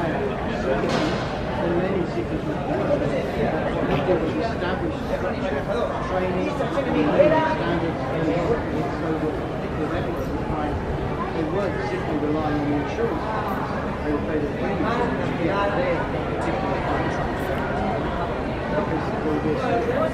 and many cities with there was established training standards so that with ethics applied, they weren't simply relying on the insurance companies. They would pay the premiums to get their particular contract. Because there would be a